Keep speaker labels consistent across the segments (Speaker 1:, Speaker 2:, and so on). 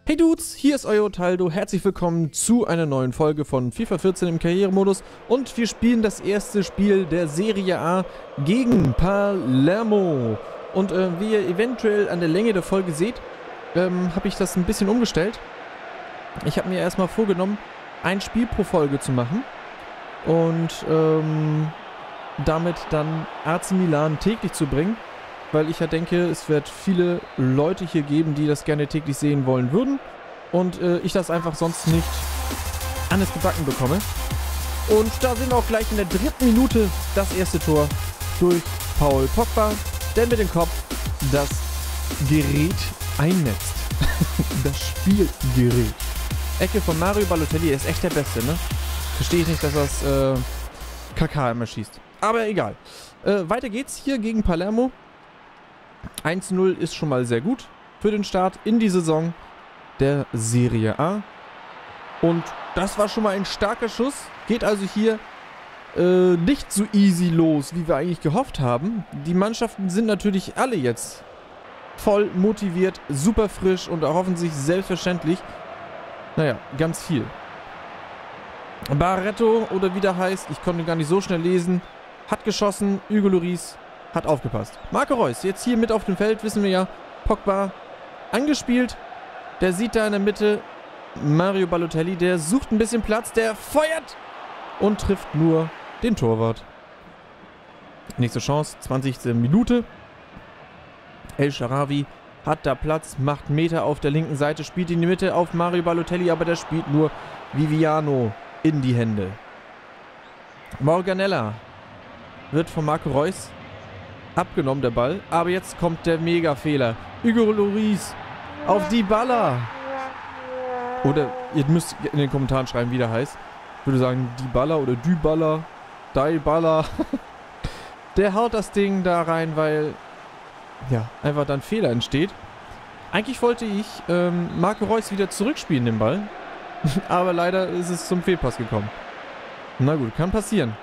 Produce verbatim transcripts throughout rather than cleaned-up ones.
Speaker 1: Hey Dudes, hier ist euer Otaldo, herzlich willkommen zu einer neuen Folge von FIFA vierzehn im Karrieremodus und wir spielen das erste Spiel der Serie A gegen Palermo. Und äh, wie ihr eventuell an der Länge der Folge seht, ähm, habe ich das ein bisschen umgestellt. Ich habe mir erstmal vorgenommen, ein Spiel pro Folge zu machen und ähm, damit dann A C Milan täglich zu bringen. Weil ich ja denke, es wird viele Leute hier geben, die das gerne täglich sehen wollen würden. Und äh, ich das einfach sonst nicht anders gebacken bekomme. Und da sehen wir auch gleich in der dritten Minute das erste Tor durch Paul Pogba, der mit dem Kopf das Gerät einnetzt. Das Spielgerät. Ecke von Mario Balotelli, ist echt der Beste, ne? Verstehe ich nicht, dass das äh, K K immer schießt. Aber egal. Äh, weiter geht's hier gegen Palermo. eins zu null ist schon mal sehr gut für den Start in die Saison der Serie A. Und das war schon mal ein starker Schuss. Geht also hier äh, nicht so easy los, wie wir eigentlich gehofft haben. Die Mannschaften sind natürlich alle jetzt voll motiviert, super frisch und erhoffen sich selbstverständlich, naja, ganz viel. Barretto, oder wie der heißt, ich konnte gar nicht so schnell lesen, hat geschossen, Hugo Lloris hat aufgepasst. Marco Reus, jetzt hier mit auf dem Feld, wissen wir ja, Pogba angespielt. Der sieht da in der Mitte Mario Balotelli, der sucht ein bisschen Platz, der feuert und trifft nur den Torwart. Nächste Chance, zwanzigste Minute. El Shaarawy hat da Platz, macht Meter auf der linken Seite, spielt in die Mitte auf Mario Balotelli, aber der spielt nur Viviano in die Hände. Morganella wird von Marco Reus abgenommen, der Ball. Aber jetzt kommt der Mega-Fehler. Hugo Lloris auf Dybala. Oder ihr müsst in den Kommentaren schreiben, wie der heißt. Ich würde sagen Dybala oder Dybala. Dybala. Der haut das Ding da rein, weil ja, einfach dann Fehler entsteht. Eigentlich wollte ich ähm, Marco Reus wieder zurückspielen, den Ball. Aber leider ist es zum Fehlpass gekommen. Na gut, kann passieren.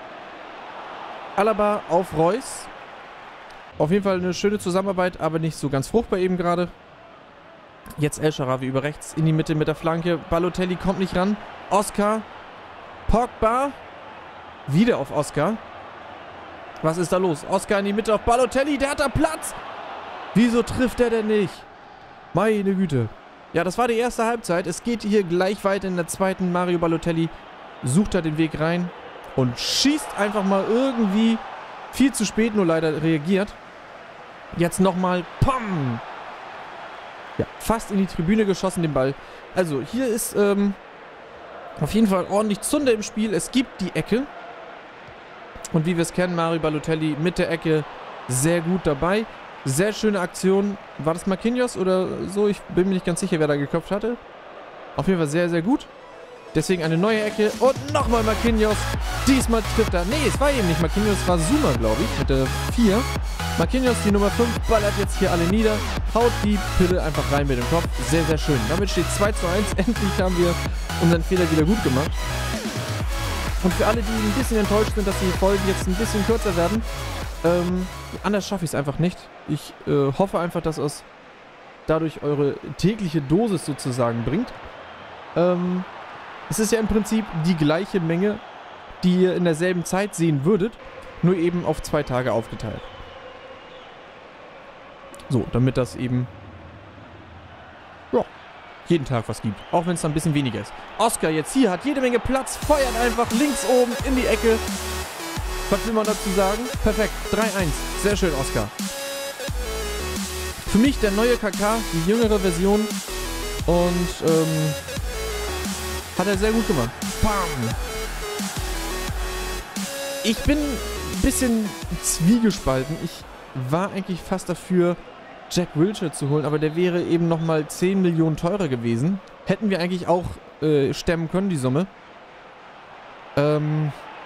Speaker 1: Alaba auf Reus. Auf jeden Fall eine schöne Zusammenarbeit, aber nicht so ganz fruchtbar eben gerade. Jetzt El Shaarawy über rechts in die Mitte mit der Flanke. Balotelli kommt nicht ran. Oscar. Pogba. Wieder auf Oscar. Was ist da los? Oscar in die Mitte auf Balotelli. Der hat da Platz. Wieso trifft er denn nicht? Meine Güte. Ja, das war die erste Halbzeit. Es geht hier gleich weiter in der zweiten. Mario Balotelli sucht da den Weg rein und schießt einfach mal irgendwie viel zu spät, nur leider reagiert. Jetzt nochmal, pam! Ja, fast in die Tribüne geschossen, den Ball. Also, hier ist ähm, auf jeden Fall ordentlich Zunder im Spiel. Es gibt die Ecke. Und wie wir es kennen, Mario Balotelli mit der Ecke sehr gut dabei. Sehr schöne Aktion. War das Marquinhos oder so? Ich bin mir nicht ganz sicher, wer da geköpft hatte. Auf jeden Fall sehr, sehr gut. Deswegen eine neue Ecke. Und nochmal Marquinhos. Diesmal trifft er. Nee, es war eben nicht Marquinhos, es war Zuma, glaube ich, mit der vier. Marquinhos, die Nummer fünf, ballert jetzt hier alle nieder. Haut die Pille einfach rein mit dem Kopf. Sehr, sehr schön. Damit steht zwei zu eins. Endlich haben wir unseren Fehler wieder gut gemacht. Und für alle, die ein bisschen enttäuscht sind, dass die Folgen jetzt ein bisschen kürzer werden, ähm, anders schaffe ich es einfach nicht. Ich äh, hoffe einfach, dass es dadurch eure tägliche Dosis sozusagen bringt. Ähm... Es ist ja im Prinzip die gleiche Menge, die ihr in derselben Zeit sehen würdet, nur eben auf zwei Tage aufgeteilt. So, damit das eben ja, jeden Tag was gibt, auch wenn es dann ein bisschen weniger ist. Oscar jetzt hier, hat jede Menge Platz, feuert einfach links oben in die Ecke. Was will man dazu sagen? Perfekt, drei eins, sehr schön Oscar. Für mich der neue K K, die jüngere Version und ähm... hat er sehr gut gemacht. Bam! Ich bin ein bisschen zwiegespalten. Ich war eigentlich fast dafür, Jack Wilshere zu holen, aber der wäre eben nochmal zehn Millionen teurer gewesen. Hätten wir eigentlich auch äh, stemmen können, die Summe. Ähm.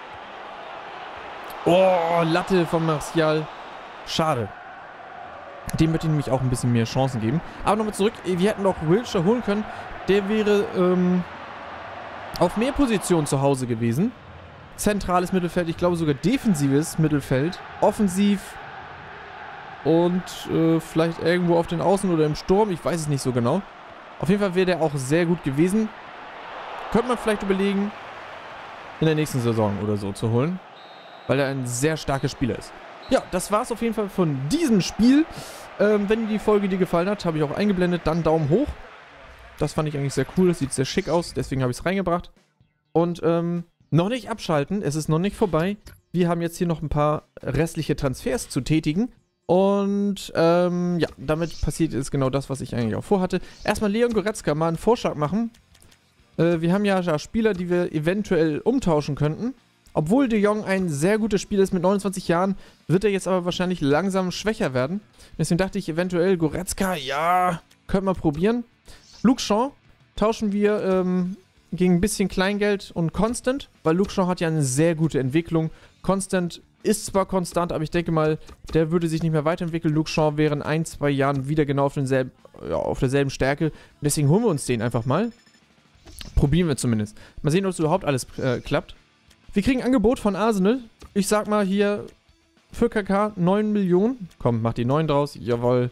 Speaker 1: Oh, Latte von Martial. Schade. Dem würde ich nämlich auch ein bisschen mehr Chancen geben. Aber nochmal zurück. Wir hätten auch Wilshere holen können. Der wäre, ähm... auf mehr Positionen zu Hause gewesen. Zentrales Mittelfeld, ich glaube sogar defensives Mittelfeld. Offensiv und äh, vielleicht irgendwo auf den Außen oder im Sturm, ich weiß es nicht so genau. Auf jeden Fall wäre der auch sehr gut gewesen. Könnte man vielleicht überlegen, in der nächsten Saison oder so zu holen. Weil er ein sehr starker Spieler ist. Ja, das war's auf jeden Fall von diesem Spiel. Ähm, wenn die Folge dir gefallen hat, habe ich auch eingeblendet, dann Daumen hoch. Das fand ich eigentlich sehr cool, das sieht sehr schick aus, deswegen habe ich es reingebracht. Und ähm, noch nicht abschalten, es ist noch nicht vorbei. Wir haben jetzt hier noch ein paar restliche Transfers zu tätigen. Und ähm, ja, damit passiert jetzt genau das, was ich eigentlich auch vorhatte. Erstmal Leon Goretzka mal einen Vorschlag machen. Äh, wir haben ja, ja Spieler, die wir eventuell umtauschen könnten. Obwohl De Jong ein sehr gutes Spieler ist mit neunundzwanzig Jahren, wird er jetzt aber wahrscheinlich langsam schwächer werden. Deswegen dachte ich eventuell Goretzka, ja, könnte man probieren. Luke Shaw tauschen wir ähm, gegen ein bisschen Kleingeld und Constant, weil Luke Shaw hat ja eine sehr gute Entwicklung. Constant ist zwar konstant, aber ich denke mal, der würde sich nicht mehr weiterentwickeln. Luke Shaw wäre in ein, zwei Jahren wieder genau auf, denselben, ja, auf derselben Stärke. Deswegen holen wir uns den einfach mal. Probieren wir zumindest. Mal sehen, ob es überhaupt alles äh, klappt. Wir kriegen ein Angebot von Arsenal. Ich sag mal hier für K K neun Millionen. Komm, mach die neun draus. Jawohl.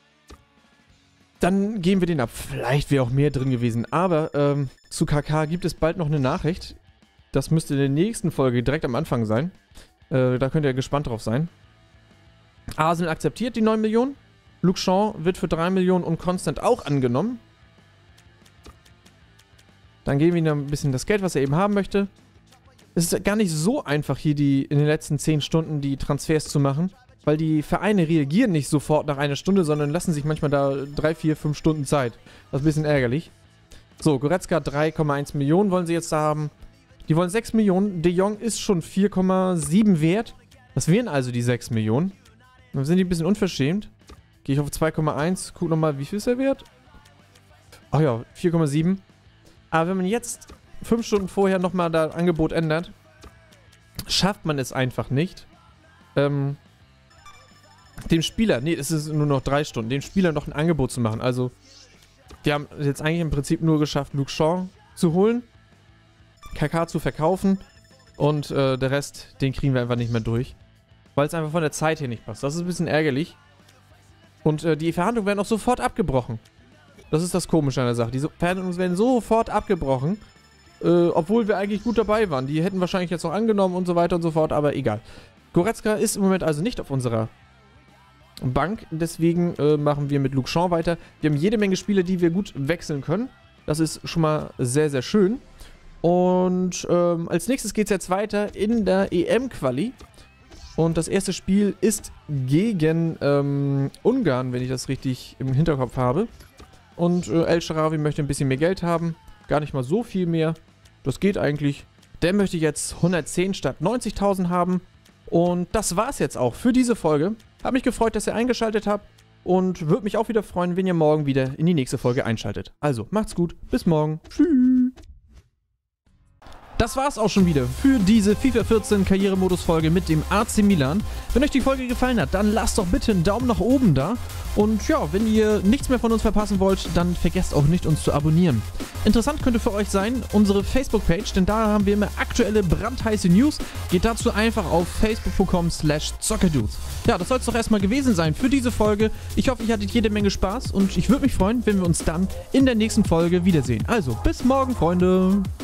Speaker 1: Dann geben wir den ab. Vielleicht wäre auch mehr drin gewesen. Aber ähm, zu K K gibt es bald noch eine Nachricht. Das müsste in der nächsten Folge direkt am Anfang sein. Äh, da könnt ihr gespannt drauf sein. Arsenal akzeptiert die neun Millionen. Luke Shaw wird für drei Millionen und Constant auch angenommen. Dann geben wir ihm ein bisschen das Geld, was er eben haben möchte. Es ist gar nicht so einfach, hier die in den letzten zehn Stunden die Transfers zu machen. Weil die Vereine reagieren nicht sofort nach einer Stunde, sondern lassen sich manchmal da drei, vier, fünf Stunden Zeit. Das ist ein bisschen ärgerlich. So, Goretzka drei Komma eins Millionen wollen sie jetzt da haben. Die wollen sechs Millionen. De Jong ist schon vier Komma sieben wert. Das wären also die sechs Millionen. Dann sind die ein bisschen unverschämt. Gehe ich auf zwei Komma eins. Guck nochmal, wie viel ist er wert? Ach ja, vier Komma sieben. Aber wenn man jetzt fünf Stunden vorher nochmal das Angebot ändert, schafft man es einfach nicht. Ähm... Dem Spieler, nee, es ist nur noch drei Stunden, dem Spieler noch ein Angebot zu machen. Also, wir haben jetzt eigentlich im Prinzip nur geschafft, Luke Shaw zu holen, K K zu verkaufen und äh, der Rest, den kriegen wir einfach nicht mehr durch. Weil es einfach von der Zeit her nicht passt. Das ist ein bisschen ärgerlich. Und äh, die Verhandlungen werden auch sofort abgebrochen. Das ist das Komische an der Sache. Die Verhandlungen werden sofort abgebrochen, äh, obwohl wir eigentlich gut dabei waren. Die hätten wahrscheinlich jetzt noch angenommen und so weiter und so fort, aber egal. Goretzka ist im Moment also nicht auf unserer Bank, deswegen äh, machen wir mit Luke Shaw weiter. Wir haben jede Menge Spiele, die wir gut wechseln können. Das ist schon mal sehr, sehr schön. Und ähm, als nächstes geht es jetzt weiter in der E M-Quali. Und das erste Spiel ist gegen ähm, Ungarn, wenn ich das richtig im Hinterkopf habe. Und äh, El Shaarawy möchte ein bisschen mehr Geld haben. Gar nicht mal so viel mehr. Das geht eigentlich. Der möchte jetzt hundertzehn statt neunzigtausend haben. Und das war's jetzt auch für diese Folge. Hab mich gefreut, dass ihr eingeschaltet habt und würde mich auch wieder freuen, wenn ihr morgen wieder in die nächste Folge einschaltet. Also, macht's gut, bis morgen. Tschüss. Das war's auch schon wieder für diese FIFA vierzehn Karrieremodus-Folge mit dem A C Milan. Wenn euch die Folge gefallen hat, dann lasst doch bitte einen Daumen nach oben da. Und ja, wenn ihr nichts mehr von uns verpassen wollt, dann vergesst auch nicht, uns zu abonnieren. Interessant könnte für euch sein, unsere Facebook-Page, denn da haben wir immer aktuelle brandheiße News. Geht dazu einfach auf facebook punkt com slash zockerdudes. Ja, das soll es doch erstmal gewesen sein für diese Folge. Ich hoffe, ihr hattet jede Menge Spaß und ich würde mich freuen, wenn wir uns dann in der nächsten Folge wiedersehen. Also, bis morgen, Freunde!